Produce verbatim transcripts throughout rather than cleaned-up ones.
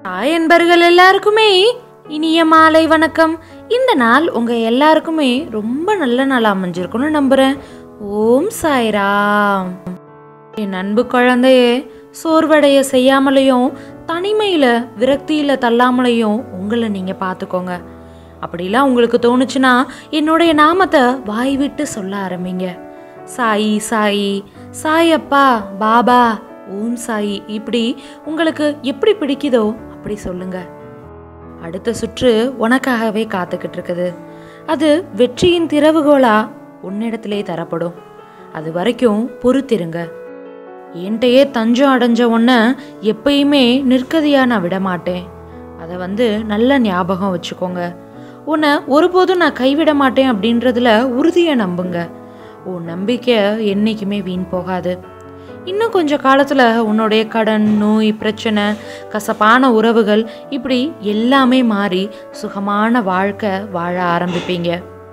Hi அன்பர்கள் எல்லாருக்குமே இனிய மாலை வணக்கம். இந்த நாள் உங்க எல்லாருக்குமே ரொம்ப நல்ல நாள் அமைஞ்சிருக்கும்னு நம்புறேன். ஓம் சாய்ராம். என் அன்பு குழந்தையே, சோர்வடைய செய்யாமலையும் தனிமையில விரக்தியில தள்ளாமலையும் உங்களை நீங்க பார்த்துக்கோங்க. அப்படிலாம் உங்களுக்கு தோணுச்சுன்னா என்னுடைய நாமத்தை வாய் விட்டு சொல்ல ஆரம்பிங்க. சாயி சாயி, சாயப்பா, பாபா, ஓம் சாயி, இப்படி உங்களுக்கு எப்படி பிடிக்குதோ அப்படி சொல்லுங்க. அடுத்த சுற்று உனக்காகவே காத்துக்கிட்டு இருக்குது. அது வெற்றியின் திறவுகோலா உன்னிடத்திலே தரப்படும். அது வரைக்கும் பொறுத்திருங்க. என்கிட்டயே தஞ்சம் அடைஞ்ச உன்னை எப்பயுமே நிற்கதியா நான் விட மாட்டேன். அதை வந்து நல்ல ஞாபகம் வச்சுக்கோங்க. உன்னை ஒருபோதும் நான் கைவிட மாட்டேன் அப்படின்றதுல உறுதியை நம்புங்க. உன் நம்பிக்கை என்னைக்குமே வீண் போகாது. இன்னும் கொஞ்சம் காலத்தில் உன்னுடைய கடன், நோய், பிரச்சனை, கசப்பான உறவுகள், இப்படி எல்லாமே மாறி சுகமான வாழ்க்கை வாழ ஆரம்பிப்பீங்க.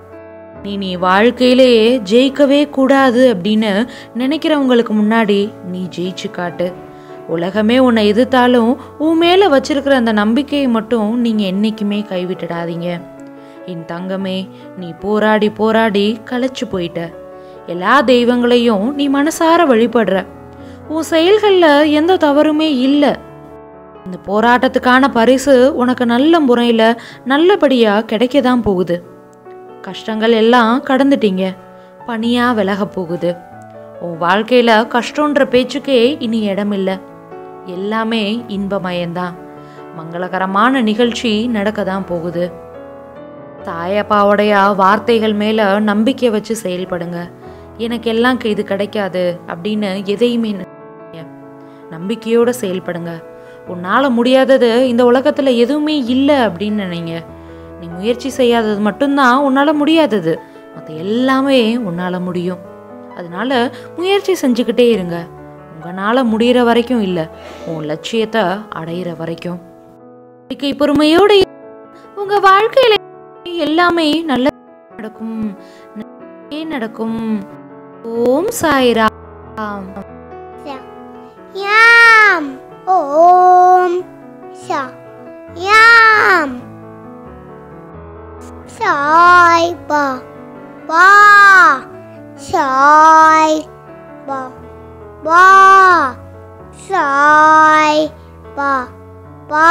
நீ நீ வாழ்க்கையிலேயே ஜெயிக்கவே கூடாது அப்படின்னு நினைக்கிறவங்களுக்கு முன்னாடி நீ ஜெயிச்சு காட்டு. உலகமே உன்னை எதிர்த்தாலும் உன் மேலே வச்சிருக்கிற அந்த நம்பிக்கையை மட்டும் நீங்கள் என்றைக்குமே கைவிட்டுடாதீங்க. என் தங்கமே, நீ போராடி போராடி களைச்சு போயிட்ட. எல்லா தெய்வங்களையும் நீ மனசார வழிபடுற. உன் செயல்களில் எந்த தவறுமே இல்லை. இந்த போராட்டத்துக்கான பரிசு உனக்கு நல்ல முறையில் நல்லபடியாக கிடைக்க தான் போகுது. கஷ்டங்கள் எல்லாம் கடந்துட்டீங்க, பனியாக விலக போகுது. உன் வாழ்க்கையில் கஷ்டன்ற பேச்சுக்கே இனி இடமில்லை. எல்லாமே இன்பமயம்தான். மங்களகரமான நிகழ்ச்சி நடக்க தான் போகுது. தாயப்பாவுடைய வார்த்தைகள் மேலே நம்பிக்கை வச்சு செயல்படுங்க. எனக்கு எல்லாம் இது கிடைக்காது அப்படின்னு எதையுமே நம்பிக்கையோடு செயல்படுங்க. உன்னால் முடியாதது இந்த உலகத்தில் எதுவுமே இல்லை அப்படின்னு நினைங்க. நீ முயற்சி செய்யாதது மட்டும்தான் உன்னால் முடியாதது. மற்ற எல்லாமே உன்னால் முடியும். அதனால முயற்சி செஞ்சுக்கிட்டே இருங்க. உங்களால் முடிகிற வரைக்கும் இல்லை, உன் லட்சியத்தை அடையிற வரைக்கும். பொறுமையோடு உங்க வாழ்க்கையில எல்லாமே நல்ல நடக்கும் நடக்கும். ஓம் சாய்ராம். யாம் ஓம் சாய்ராம். சாய் பா பா சாய் பா பா சாய் பா பா.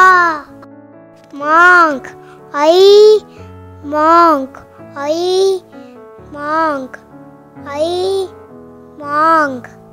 Monk, I monk, I monk, I monk.